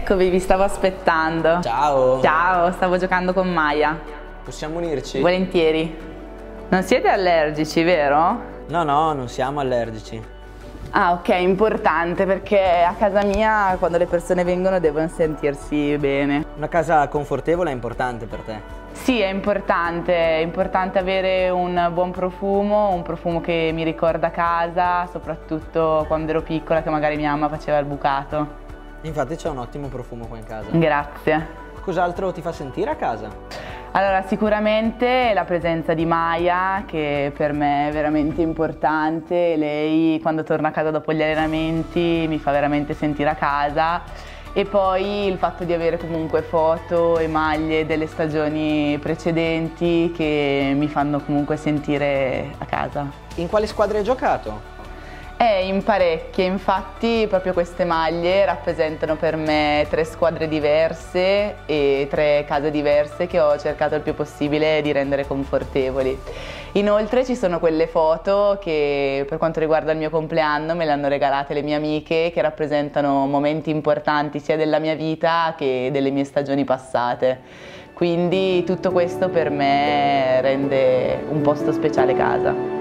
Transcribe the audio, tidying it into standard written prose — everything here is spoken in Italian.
Eccovi, vi stavo aspettando. Ciao! Ciao, stavo giocando con Maya. Possiamo unirci? Volentieri. Non siete allergici, vero? No, non siamo allergici. Ah, ok, importante perché a casa mia quando le persone vengono devono sentirsi bene. Una casa confortevole è importante per te? Sì, è importante avere un buon profumo, un profumo che mi ricorda casa, soprattutto quando ero piccola che magari mia mamma faceva il bucato. Infatti c'è un ottimo profumo qua in casa. Grazie. Cos'altro ti fa sentire a casa? Allora, sicuramente la presenza di Maya, che per me è veramente importante. Lei quando torna a casa dopo gli allenamenti mi fa veramente sentire a casa. E poi il fatto di avere comunque foto e maglie delle stagioni precedenti che mi fanno comunque sentire a casa. In quale squadra hai giocato? In parecchie, infatti proprio queste maglie rappresentano per me 3 squadre diverse e 3 case diverse che ho cercato il più possibile di rendere confortevoli. Inoltre ci sono quelle foto che per quanto riguarda il mio compleanno me le hanno regalate le mie amiche, che rappresentano momenti importanti sia della mia vita che delle mie stagioni passate. Quindi tutto questo per me rende un posto speciale casa.